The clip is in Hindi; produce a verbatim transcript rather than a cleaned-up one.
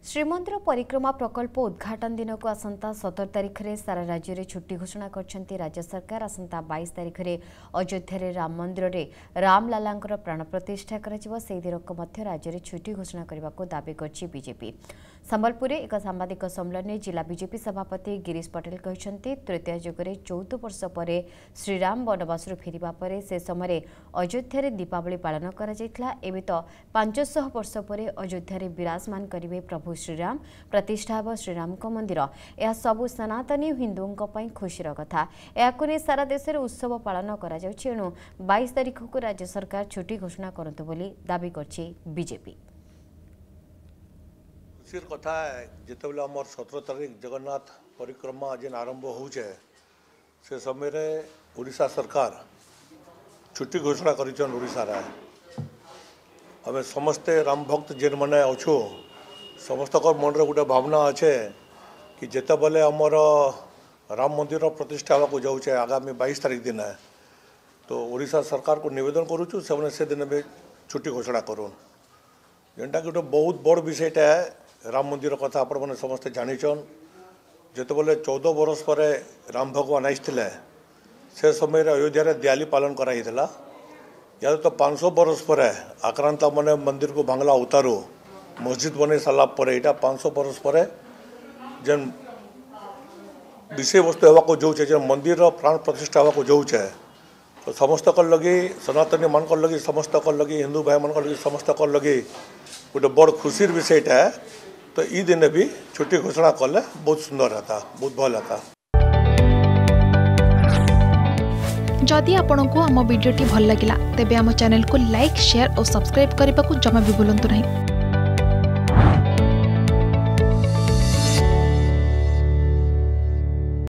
श्रीमंदिर परिक्रमा प्रकल्प उद्घाटन दिन को आसंता सतर तारिख में सारा राज्य में छुट्टी घोषणा करछंती राज्य सरकार। आसंता बाईस तारिख में अयोध्या राम मंदिर में रामलाला प्राण प्रतिष्ठा कर राज्य में छुट्टी घोषणा करने को दावी करछि बीजेपी। संबलपुर एक सांबादिक सम्मेलन में जिला बीजेपी सभापति गिरीश पटेल कहते तृतीय युगरे चौदह वर्ष पर श्रीराम वनवास फेरिबा परे से समय अयोध्या दीपावली पालन करा जायतिला। एबे तो पांच सौ वर्ष पर अयोध्या विराजमान करिवे प्रभु श्रीराम। प्रतिष्ठा हेब श्रीराम मंदिर। यह सबु सनातनी हिंदुओं पर खुशीर कथा। याकु नै सारा देश में उत्सव पालन करा जाउछि। एणु बाईस तारिख को राज्य सरकार छुट्टी घोषणा करंतु बोली दावी करछि बीजेपी। खुशीर कथा है जितेबाला आम सतर तारीख जगन्नाथ परिक्रमा जेन आरंभ होचे से समय रे ओडिशा सरकार छुट्टी घोषणा करिछन। ओडिशा रे हमें समस्ते राम भक्त जेन माने अछु समस्त मन रे गोटे भावना अच्छे कि जिते बेले आमर राम मंदिर प्रतिष्ठा होगा जाऊे आगामी बाईस तारीख दिन है तो ओडिशा सरकार को निवेदन करुचु से से दिन भी छुट्टी घोषणा करूँ जेनटा कि गोटे बहुत बड़ विषयटा है। राम मंदिर कथा आपण मैंने समस्ते जानिछन जिते बेले चौदह बरस पर राम भगवान आसते से समय अयोध्या दिवाली पालन कराइला। या तो पाँच सौ बरस पर आक्रांत मैंने मंदिर को भांगला उतारू मस्जिद बन सारा पर यहाँ पाँच सौ बरस पर जेन विषय वस्तु होगा जाऊे जेन मंदिर प्राण प्रतिष्ठा होगा जाऊे तो समस्त लगी सनातनी मान लगी समस्त लगी हिंदू भाई मान लगी समस्त लगी गोटे बड़ खुशीर विषयटा है। तो ई दिन भी छुट्टी घोषणा कले बहुत सुंदर रहता बहुत भल रहता। जदि आपंक आम भिडी भल लगा तेब आम चैनल को लाइक शेयर और सब्सक्राइब करने को जमा भी भूलु नहीं।